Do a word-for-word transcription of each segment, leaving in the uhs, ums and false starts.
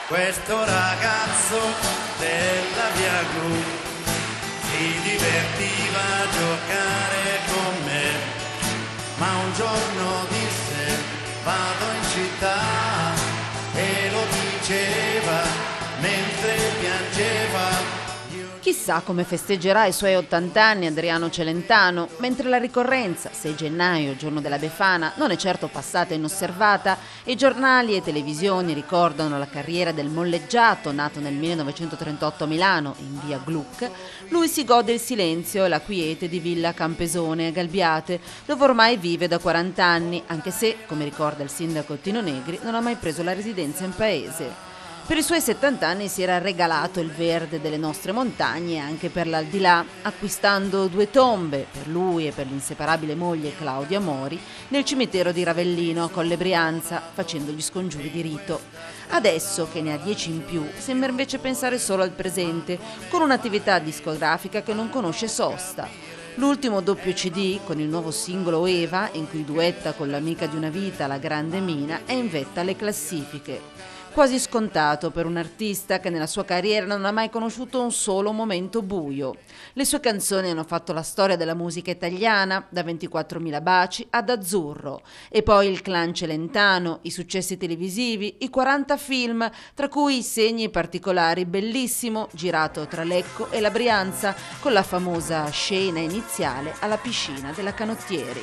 Questo ragazzo della via Gru si divertiva a giocare con me, ma un giorno disse vado in città e lo diceva mentre piangeva. Chissà come festeggerà i suoi ottanta anni Adriano Celentano, mentre la ricorrenza, sei gennaio, giorno della Befana, non è certo passata inosservata e giornali e televisioni ricordano la carriera del molleggiato nato nel millenovecentotrentotto a Milano, in via Gluck. Lui si gode il silenzio e la quiete di Villa Campesone a Galbiate, dove ormai vive da quaranta anni, anche se, come ricorda il sindaco Tino Negri, non ha mai preso la residenza in paese. Per i suoi settanta anni si era regalato il verde delle nostre montagne anche per l'aldilà, acquistando due tombe per lui e per l'inseparabile moglie Claudia Mori nel cimitero di Ravellino a Colle Brianza, facendo gli scongiuri di rito. Adesso, che ne ha dieci in più, sembra invece pensare solo al presente, con un'attività discografica che non conosce sosta. L'ultimo doppio C D, con il nuovo singolo Eva, in cui duetta con l'amica di una vita, la grande Mina, è in vetta alle classifiche. Quasi scontato per un artista che nella sua carriera non ha mai conosciuto un solo momento buio. Le sue canzoni hanno fatto la storia della musica italiana, da ventiquattromila baci ad Azzurro, e poi il clan Celentano, i successi televisivi, i quaranta film, tra cui Segni particolari bellissimo, girato tra Lecco e la Brianza, con la famosa scena iniziale alla piscina della Canottieri.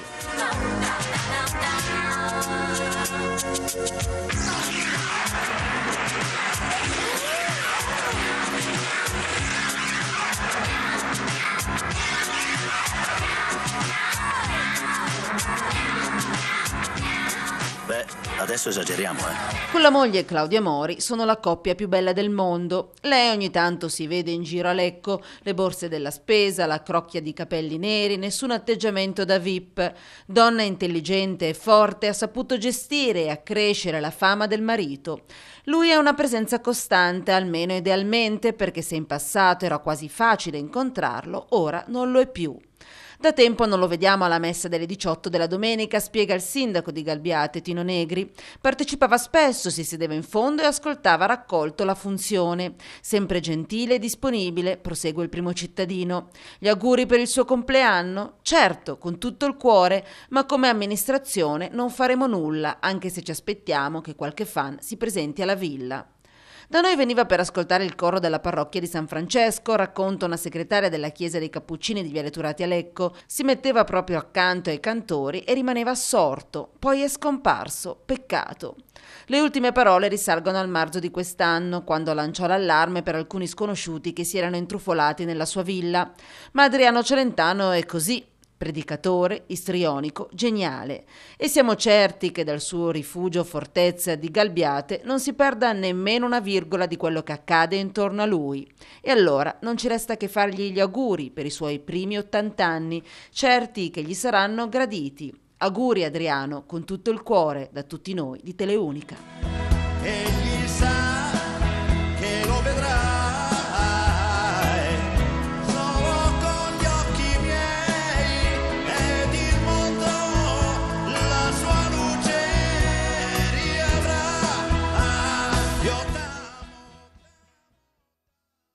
Beh, adesso esageriamo, eh. Con la moglie Claudia Mori sono la coppia più bella del mondo. Lei ogni tanto si vede in giro a Lecco, le borse della spesa, la crocchia di capelli neri, nessun atteggiamento da V I P. Donna intelligente e forte, ha saputo gestire e accrescere la fama del marito. Lui è una presenza costante, almeno idealmente, perché se in passato era quasi facile incontrarlo, ora non lo è più. Da tempo non lo vediamo alla messa delle diciotto della domenica, spiega il sindaco di Galbiate, Tino Negri. Partecipava spesso, si sedeva in fondo e ascoltava raccolto la funzione. Sempre gentile e disponibile, prosegue il primo cittadino. Gli auguri per il suo compleanno? Certo, con tutto il cuore, ma come amministrazione non faremo nulla, anche se ci aspettiamo che qualche fan si presenti alla villa. Da noi veniva per ascoltare il coro della parrocchia di San Francesco, racconta una segretaria della chiesa dei Cappuccini di Viale Turati a Lecco. Si metteva proprio accanto ai cantori e rimaneva assorto. Poi è scomparso. Peccato. Le ultime parole risalgono al marzo di quest'anno, quando lanciò l'allarme per alcuni sconosciuti che si erano intrufolati nella sua villa. Ma Adriano Celentano è così. Predicatore, istrionico, geniale, e siamo certi che dal suo rifugio fortezza di Galbiate non si perda nemmeno una virgola di quello che accade intorno a lui. E allora non ci resta che fargli gli auguri per i suoi primi ottanta anni, certi che gli saranno graditi. Auguri Adriano, con tutto il cuore, da tutti noi di Teleunica.